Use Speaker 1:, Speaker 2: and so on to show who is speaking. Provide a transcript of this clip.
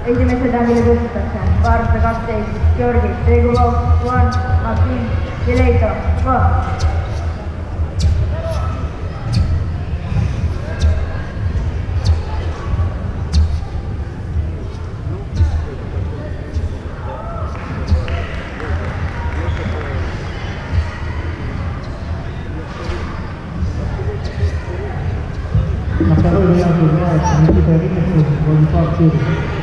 Speaker 1: esimese tähele kutsutakse vaardekaptein Georgi Tegulov, Juan Martin Vileito,
Speaker 2: Marcador de la primera, Nikita Rinnes, por el partido.